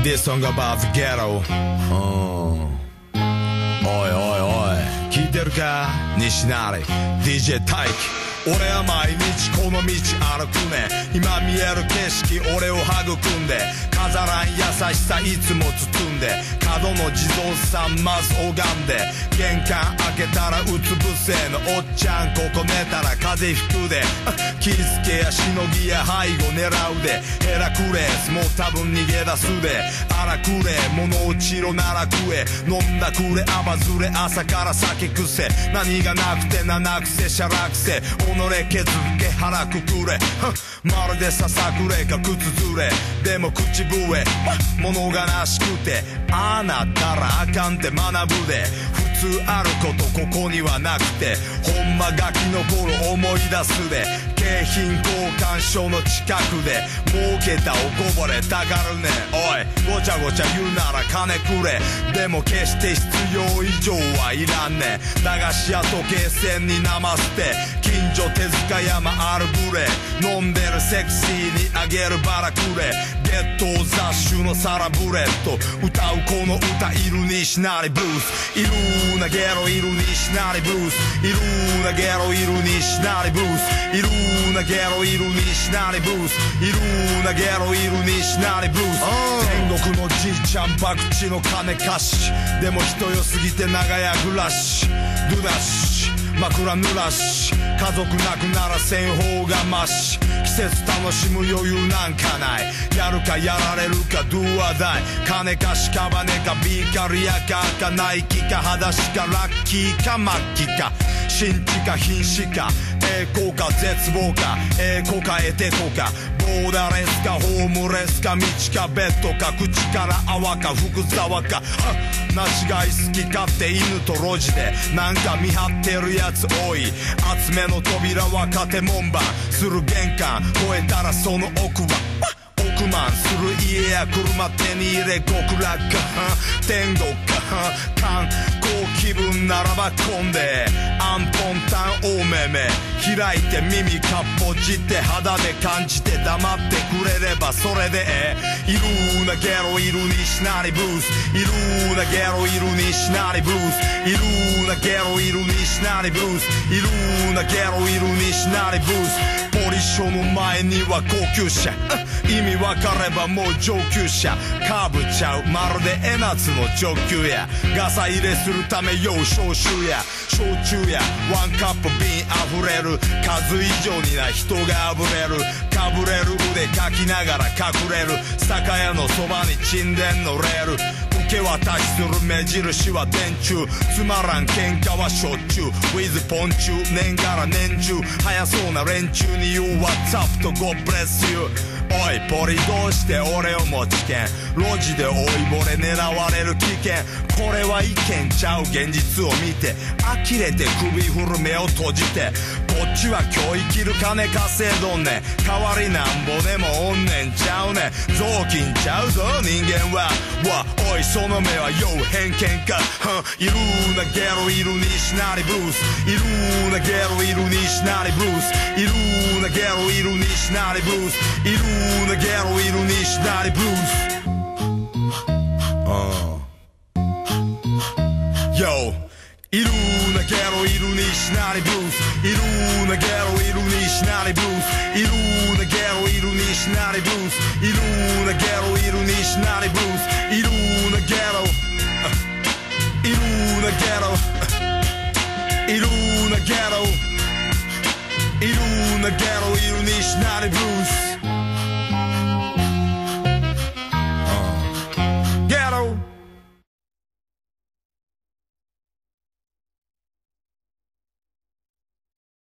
This song about the ghetto。 おいおいおい聞いてるか西成 DJ 大輝。俺は毎日この道歩くね。今見える景色俺を育んで、飾らん優しさいつも包んで、角の地蔵さんまず拝んで、玄関開けたらうつ伏せのおっちゃん、ここ寝たら風邪ひくで、気付けやしのぎや背後狙うで、ヘラクレスもう多分逃げ出すで、荒くれ物落ちろなら食え、飲んだくれあばずれ朝から酒癖、何がなくて七癖しゃらくせ、己削け腹くくれ、まるでささくれか靴ずれ、でも口笛物悲しくて、ああなったらあかんって学ぶで、普通あることここにはなくて、ほんまガキの頃思い出すで、景品交換所の近くで儲けたおこぼれたがるね。おいごちゃごちゃ言うなら金くれ、でも決して必要以上はいらんね。駄菓子屋時計線にナマステ、近所手塚山アルブレ、飲んでるセクシーにあげるバラくれ、ゲット雑種のサラブレッド、歌うこの歌いる西成ブルース、いるなゲロいる西成ブルース、いるなゲロいる西成ブルース、いるなゲロいる西成ブルース、いるなゲロいる西成ブルース。天国のじいちゃん博打の金貸し、でも人よすぎて長屋暮らし、ドゥダッシュ枕濡らし、家族なくならせん方がまし、季節楽しむ余裕なんかない、やるかやられるかドゥアダイ、金かしかバネかビーカリアか赤ナイキか裸足かラッキーか末期か、新地か瀕死か、栄光か絶望か、栄光か得てこか、ボーダレスかホームレスか道かベッドか、口から泡か福沢か、梨が好き勝手犬と路地でなんか見張ってるやつ多い、厚めの扉若手門番する玄関、越えたらその奥は億万する家や車手に入れ極楽か天国か観光気分ならば混んで、アンポンタン大目目開いて耳かっぽじって肌で感じて黙ってくれればそれでええ。いるなゲロいる西成ブルース、いるなゲロいる西成ブルース、いるなゲロいる西成ブルース、いるなゲロいる西成ブルース。ポリションの前には高級車、意味わかればもう上級者、カーブちゃうまるで江夏の上級や、ガサ入れするため要招集や、焼酎やワンカップ瓶溢れる、数以上にな人があぶれる、かぶれる腕かきながら隠れる、酒屋のそばに沈殿のレール、受け渡しする目印は電柱、つまらん喧嘩はしょっちゅう With ポンチュ年がら年中早そうな連中に言う What's up と God bless you。 おいポリどうして俺を持ちけん、路地で老いぼれ狙われる危険、これはいけんちゃう現実を見て呆れて首振る目を閉じて、こっちは今日生きる金稼いどんねん、代わりなんぼでもおんねんちゃうねん、雑巾ちゃうぞ人間はおいその目はよう偏見か、いるなゲロいる西成ブルース、いるなゲロいる西成ブルース、いるなゲロいる西成ブルース、いるなゲロいる西成ブルース。Yoいるなゲロいる西成ブルース、いるなゲロいる西成ブルース、いるなゲロいる西成ブルース、いるなゲロいる西成ブルース、いるなゲロいるなゲロいるなゲロいるなゲロいる西成ブルース。